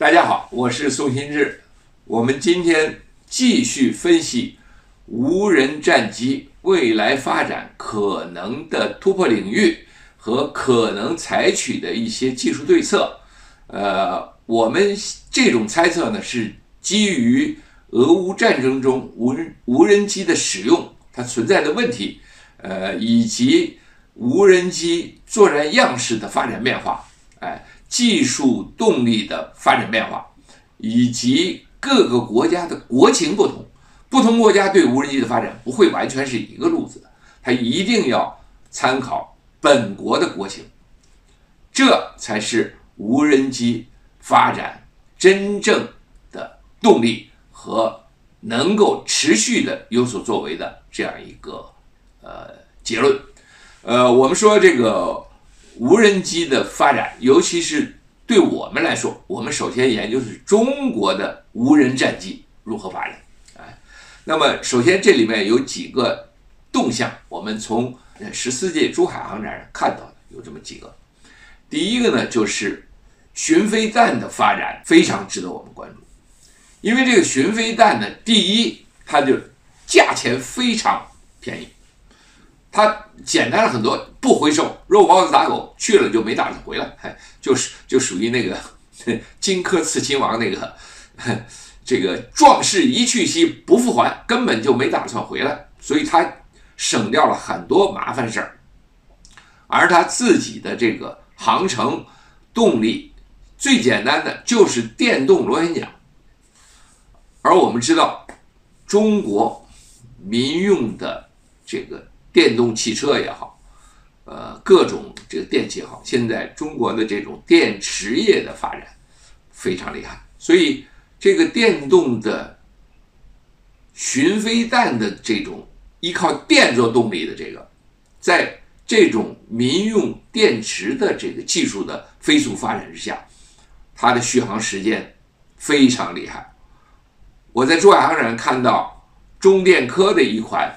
大家好，我是宋新志。我们今天继续分析无人战机未来发展可能的突破领域和可能采取的一些技术对策。我们这种猜测呢，是基于俄乌战争中无人机的使用它存在的问题，以及无人机作战样式的发展变化，技术动力的发展变化，以及各个国家的国情不同，不同国家对无人机的发展不会完全是一个路子的，它一定要参考本国的国情，这才是无人机发展真正的动力和能够持续的有所作为的这样一个结论。我们说这个无人机的发展，尤其是对我们来说，我们首先研究是中国的无人战机如何发展。那么首先这里面有几个动向，我们从14届珠海航展上看到的有这么几个。第一个呢，就是巡飞弹的发展非常值得我们关注，因为这个巡飞弹呢，第一，它就价钱非常便宜，它简单了很多，不回收，肉包子打狗，去了就没打算回来，就属于那个荆轲刺秦王那个这个壮士一去兮不复还，根本就没打算回来，所以他省掉了很多麻烦事儿，而他自己的这个航程动力最简单的就是电动螺旋桨，而我们知道中国民用的这个电动汽车也好，各种这个电器也好，现在中国的这种电池业的发展非常厉害，所以这个电动的巡飞弹的这种依靠电做动力的这个，在这种民用电池的这个技术的飞速发展之下，它的续航时间非常厉害。我在珠海航展上看到中电科的一款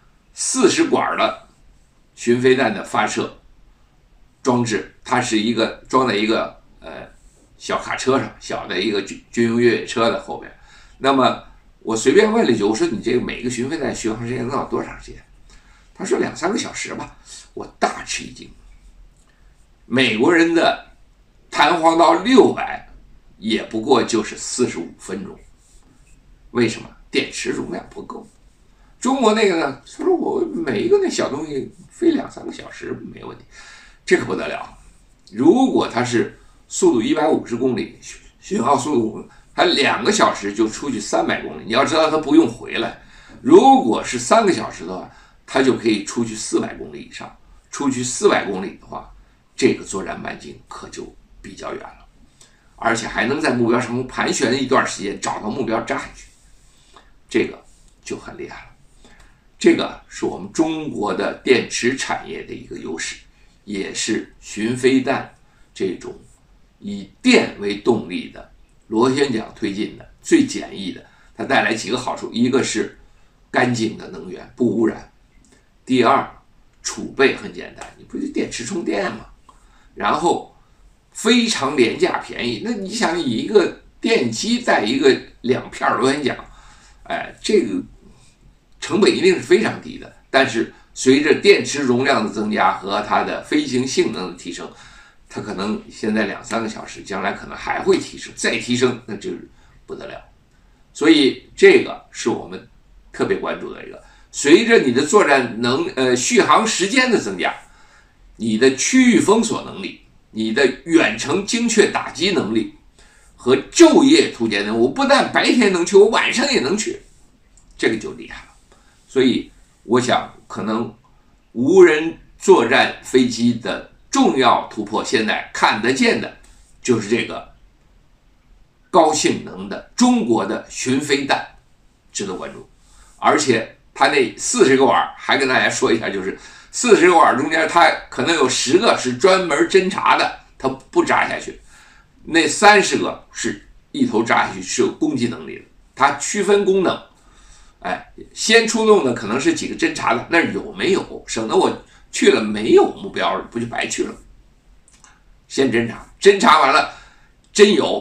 40管的巡飞弹的发射装置，它是装在一个小卡车上，小的一个军用越野车的后面。那么我随便问了一句，我说你这个每个巡飞弹续航时间能到多长时间？他说2-3个小时吧。我大吃一惊，美国人的弹簧到600也不过就是45分钟，为什么？电池容量不够。中国那个呢，他说我每一个那小东西飞2-3个小时没问题，这可不得了。如果它是速度150公里，巡航速度还2个小时就出去300公里，你要知道它不用回来。如果是3个小时的话，它就可以出去400公里以上。出去400公里的话，这个作战半径可就比较远了，而且还能在目标上空盘旋一段时间，找到目标炸下去，这个就很厉害了。这个是我们中国的电池产业的一个优势，也是巡飞弹这种以电为动力的螺旋桨推进的最简易的。它带来几个好处，一个是干净的能源，不污染；第二，储备很简单，你不是电池充电吗？然后非常廉价便宜。那你想以一个电机带一个2片螺旋桨，这个成本一定是非常低的。但是随着电池容量的增加和它的飞行性能的提升，它可能现在2-3个小时，将来可能还会提升，再提升那就是不得了。所以这个是我们特别关注的一个。随着你的作战续航时间的增加，你的区域封锁能力，你的远程精确打击能力和昼夜突击能力，我不但白天能去，我晚上也能去，这个就厉害了。所以我想可能无人作战飞机的重要突破，现在看得见的就是这个高性能的中国的巡飞弹，值得关注。而且它那40个碗，还跟大家说一下，就是40个碗中间，它可能有10个是专门侦察的，它不扎下去；那30个是一头扎下去，是有攻击能力的。它区分功能，先出动的可能是几个侦察的，那有没有，省得我去了没有目标，不就白去了？先侦察，侦察完了，真有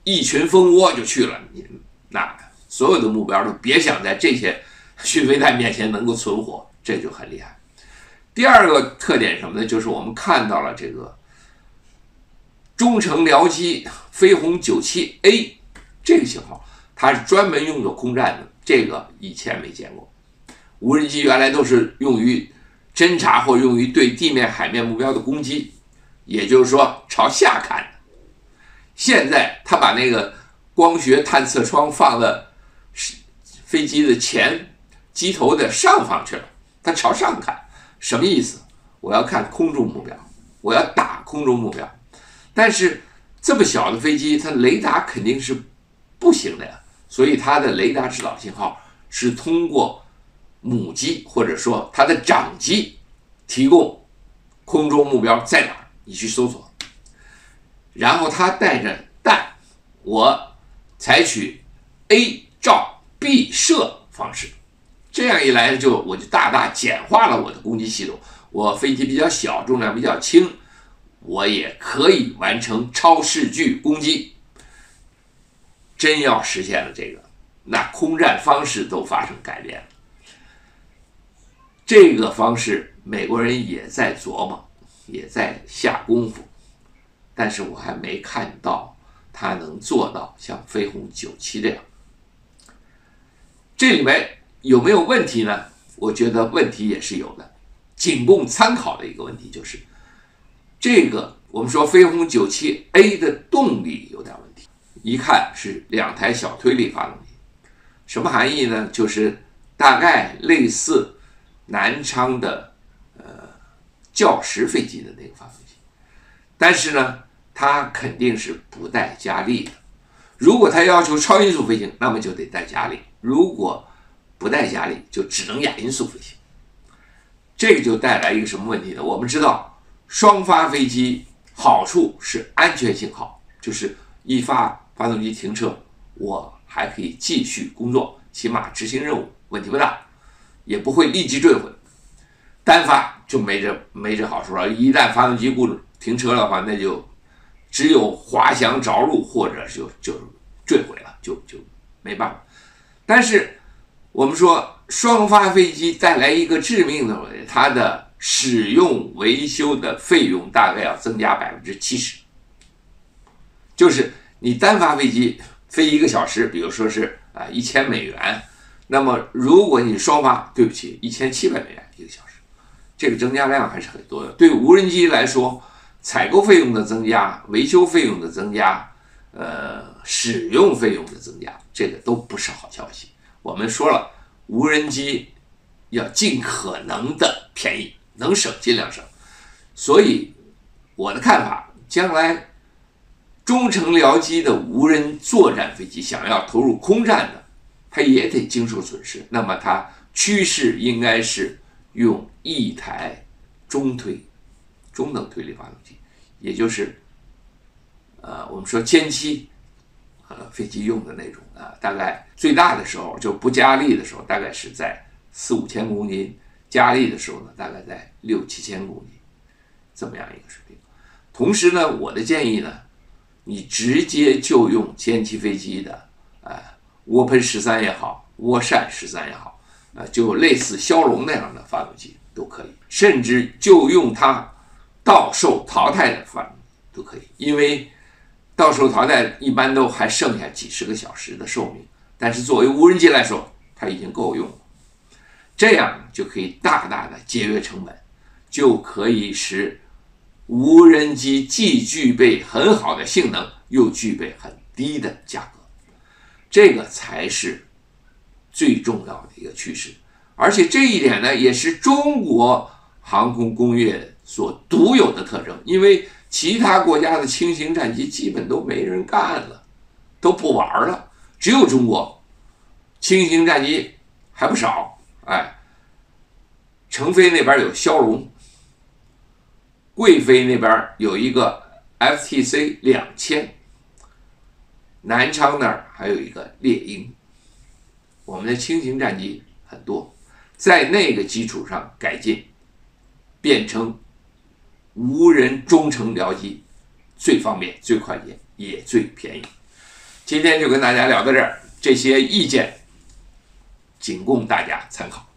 一群蜂窝就去了，那所有的目标都别想在这些巡飞弹面前能够存活，这就很厉害。第二个特点什么呢？就是我们看到了这个中程僚机飞鸿 97A 这个型号，它是专门用作空战的，这个以前没见过。无人机原来都是用于侦察或用于对地面、海面目标的攻击，也就是说朝下看的。现在他把那个光学探测窗放到飞机的前机头的上方去了，他朝上看，什么意思？我要看空中目标，我要打空中目标。但是这么小的飞机，它雷达肯定是不行的呀，所以它的雷达指导信号是通过母机或者说它的长机提供空中目标在哪儿，你去搜索。然后它带着弹，我采取 A 照 B 射方式，这样一来我就大大简化了我的攻击系统。我飞机比较小，重量比较轻，我也可以完成超视距攻击。真要实现了这个，那空战方式都发生改变了。这个方式美国人也在琢磨，也在下功夫，但是我还没看到他能做到像飞鸿97这样。这里面有没有问题呢？我觉得问题也是有的。仅供参考的一个问题就是，这个我们说飞鸿 97A 的动力有点问题，一看是2台小推力发动机，什么含义呢？就是大概类似南昌的教时飞机的那个发动机，但是呢，它肯定是不带加力的。如果它要求超音速飞行，那么就得带加力；如果不带加力，就只能亚音速飞行。这个就带来一个什么问题呢？我们知道，双发飞机好处是安全性好，就是一发动机停车，我还可以继续工作，起码执行任务问题不大，也不会立即坠毁。单发就没这好处了，一旦发动机停车的话，那就只有滑翔着陆或者就坠毁了，就没办法。但是我们说双发飞机带来一个致命的问题，它的使用维修的费用大概要增加70%。就是你单发飞机飞1个小时，比如说是$1000，那么如果你双发，对不起，$17001个小时，这个增加量还是很多的。对无人机来说，采购费用的增加、维修费用的增加、使用费用的增加，这个都不是好消息。我们说了，无人机要尽可能的便宜，能省尽量省。所以我的看法，将来中程僚机的无人作战飞机想要投入空战的，它也得经受损失。那么它趋势应该是用1台中等推力发动机，也就是我们说歼七飞机用的那种大概最大的时候就不加力的时候，大概是在4-5千公斤，加力的时候呢，大概在6-7千公斤，这么样一个水平。同时呢，我的建议呢，你直接就用歼七飞机的涡喷13也好，涡扇13也好，就类似枭龙那样的发动机都可以，甚至就用它到售淘汰的发动机都可以，因为到时候淘汰一般都还剩下几十个小时的寿命，但是作为无人机来说，它已经够用了。这样就可以大大的节约成本，就可以使无人机既具备很好的性能，又具备很低的价格。这个才是最重要的一个趋势。而且这一点呢，也是中国航空工业所独有的特征，因为其他国家的轻型战机基本都没人干了，都不玩了，只有中国轻型战机还不少。成飞那边有枭龙，贵飞那边有一个 FTC 2000，南昌那儿还有一个猎鹰。我们的轻型战机很多，在那个基础上改进，变成无人中程僚机，最方便、最快捷，也最便宜。 今天就跟大家聊到这儿，这些意见仅供大家参考。